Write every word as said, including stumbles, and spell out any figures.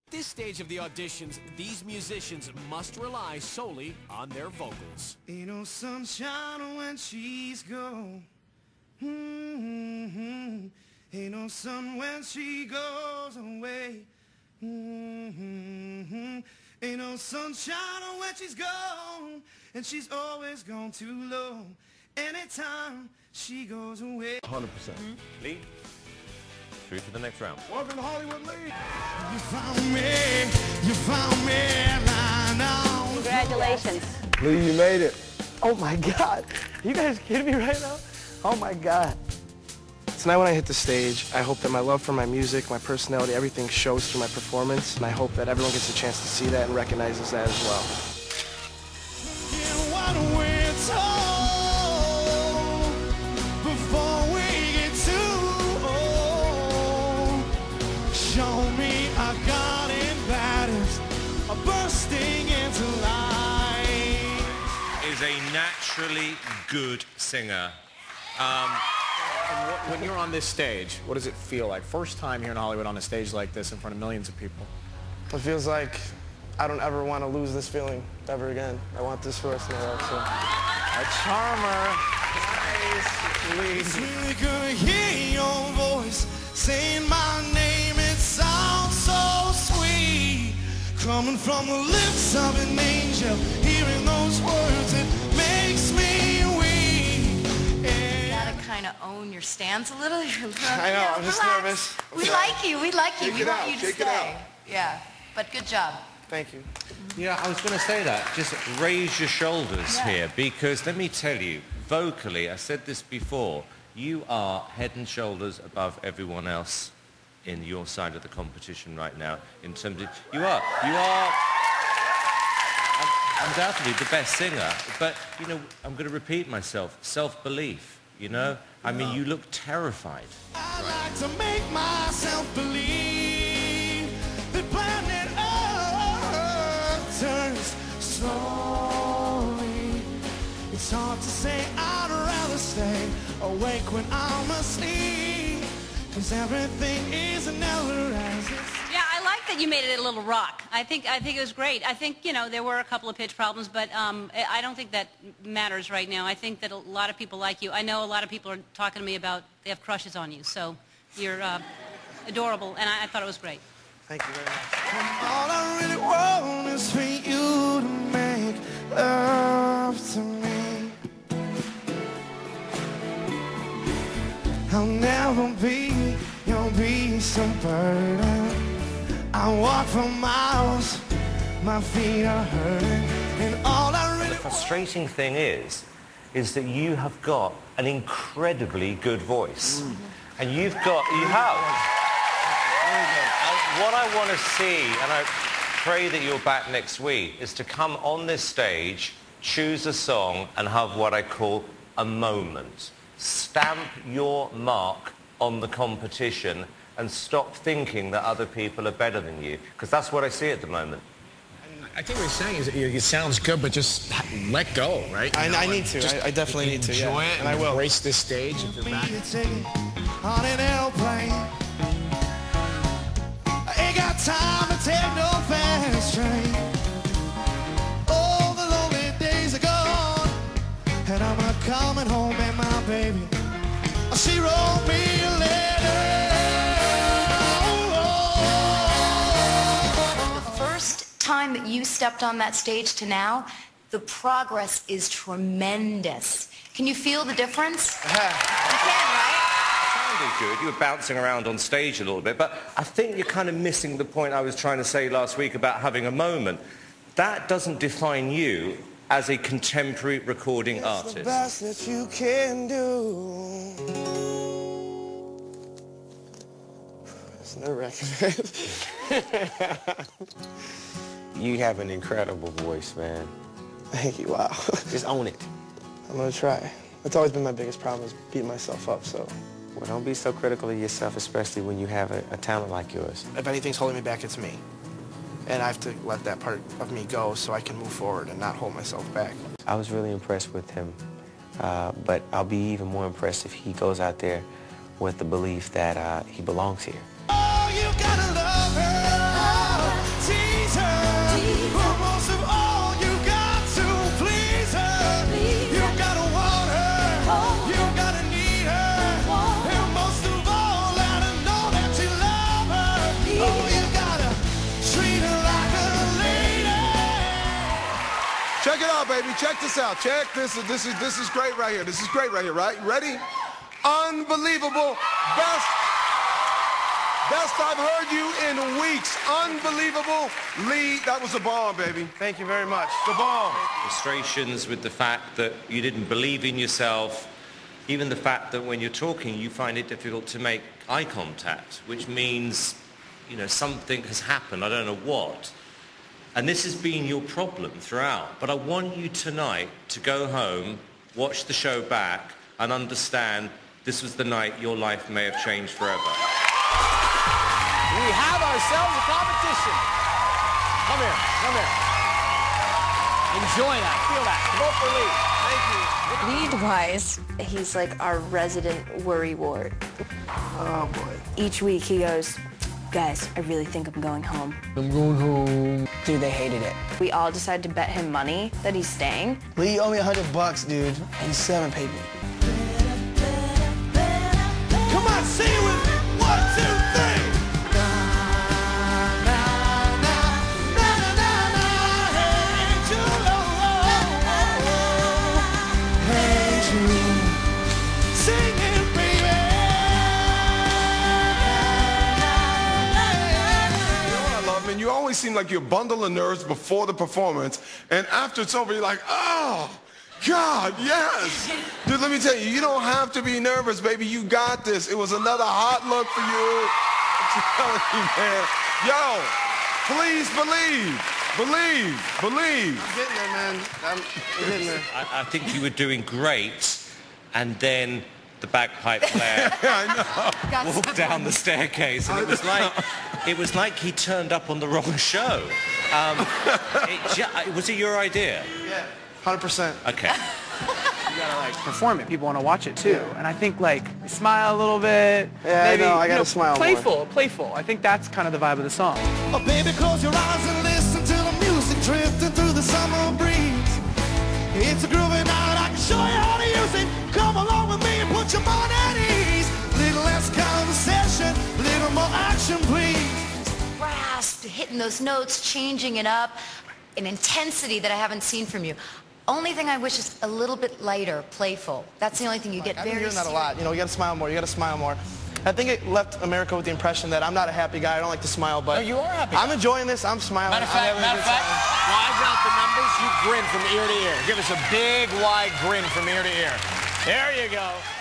At this stage of the auditions, these musicians must rely solely on their vocals. Ain't no sunshine when she's gone. Mm-hmm. Ain't no sun when she goes away. Mm-hmm. Ain't no sunshine when she's gone, and she's always gone too low. Anytime she goes away. one hundred percent. Mm-hmm. Lee, through to the next round. Welcome to Hollywood, Lee. You found me, you found me, lying on. Congratulations. Lee, you made it. Oh my God. Are you guys kidding me right now? Oh my God. Tonight when I hit the stage, I hope that my love for my music, my personality, everything shows through my performance, and I hope that everyone gets a chance to see that and recognizes that as well. What we're told before we get too old. Show me a garden batters bursting into life. Is a naturally good singer. Um, When you're on this stage, what does it feel like? First time here in Hollywood on a stage like this in front of millions of people. It feels like I don't ever want to lose this feeling ever again. I want this for us in a row, so. A charmer. Nice. It's really good to hear your voice saying my name. It sounds so sweet, coming from the lips of an angel. Hearing those words, it makes me weak. Kind of own your stance a little. You're a little I know, you know, I'm just relax. nervous. We like you. We like you. Shake we it want out, you to shake it stay. out. Yeah, but good job. Thank you. yeah, I was going to say that. Just raise your shoulders Yeah. here, because let me tell you, vocally, I said this before, you are head and shoulders above everyone else in your side of the competition right now. In terms of, you are, you are undoubtedly the best singer. But you know, I'm going to repeat myself: self-belief. You know, I mean, you look terrified. I like to make myself believe that planet Earth turns slowly. It's hard to say I'd rather stay awake when I'm asleep, 'cause everything is never as it's. Yeah, I like that you made it a little rock. I think I think it was great. I think, you know, there were a couple of pitch problems, but um, I don't think that matters right now. I think that a lot of people like you. I know a lot of people are talking to me about they have crushes on you, so you're uh, adorable, and I, I thought it was great. Thank you very much. All I really want is for you to make love to me. I'll never be your beast of burden. I walk for miles, my feet are hurting, and all I really... The frustrating thing is, is that you have got an incredibly good voice. Mm. And you've got, you have. And what I want to see, and I pray that you're back next week, is to come on this stage, choose a song, and have what I call a moment. Stamp your mark on the competition and stop thinking that other people are better than you, because that's what I see at the moment. I think what he's saying is that it sounds good, but just let go, right? I, you know, I need to. I, I definitely need to. Enjoy Yeah. it, and I will. Embrace this stage if you're back. On an airplane, I ain't got time to take no fast train. All the lonely days are gone, and I'm not coming home, and my baby, she wrote me a letter. Time that you stepped on that stage to now, the progress is tremendous. Can you feel the difference? You can, right? Sounded good. You were bouncing around on stage a little bit, but I think you're kind of missing the point I was trying to say last week about having a moment. That doesn't define you as a contemporary recording artist. It's the best that you can do. It's nerve-wracking. You have an incredible voice, man. Thank you. Wow. Just own it. I'm gonna try. That's always been my biggest problem, is beating myself up, so. Well, don't be so critical of yourself, especially when you have a, a talent like yours. If anything's holding me back, it's me. And I have to let that part of me go so I can move forward and not hold myself back. I was really impressed with him, uh, but I'll be even more impressed if he goes out there with the belief that uh, he belongs here. Oh, you gotta love her. check this out. Check this. This is this is great right here. This is great right here. Right? Ready? Unbelievable. Best. Best I've heard you in weeks. Unbelievable. Lee, that was a bomb, baby. Thank you very much. The bomb. Frustrations with the fact that you didn't believe in yourself, even the fact that when you're talking you find it difficult to make eye contact, which means, you know, something has happened, I don't know what. And this has been your problem throughout. But I want you tonight to go home, watch the show back, and understand this was the night your life may have changed forever. We have ourselves a competition. Come here, come here. Enjoy that, feel that. Vote for Lee. Thank you. Lee DeWyze, he's like our resident worrywart. Oh, boy. Each week he goes, guys, I really think I'm going home. I'm going home. Dude, they hated it. We all decided to bet him money that he's staying. Lee, you owe me a hundred bucks, dude. And you still haven't paid me. Come on, sing it with me. One, two, three. You always seem like you're a bundle of nerves before the performance, and after it's over, you're like, oh, God, yes. Dude, let me tell you, you don't have to be nervous, baby. You got this. It was another hot look for you. I'm telling you, man. Yo, please believe. Believe. Believe. I'm getting there, man. I'm, I'm getting there. I, I think you were doing great, and then the bagpipe player I know. walked down the staircase, and it was like it was like he turned up on the wrong show. Um, it, was it your idea? Yeah, one hundred percent. Okay. You gotta like perform it. People want to watch it too, and I think like smile a little bit. Yeah, maybe, I know. I gotta you know, smile Playful, more. playful. I think that's kind of the vibe of the song. Oh, baby, close your eyes and listen to the music drifting through the summer breeze. It's a groovy night. I can show you how to use it. Come along with me and put your mind at ease. Little less conversation, little more action, please. Grasp, hitting those notes, changing it up, an intensity that I haven't seen from you. Only thing I wish is a little bit lighter, playful. That's the only thing you get I've very been hearing that a serious. lot. You know, you gotta smile more. You gotta smile more. I think it left America with the impression that I'm not a happy guy. I don't like to smile, but No, you are happy. I'm enjoying this. I'm smiling. Matter of I'm fact, having a matter of good fact, time. widen out the numbers, you grin from ear to ear. Give us a big, wide grin from ear to ear. There you go.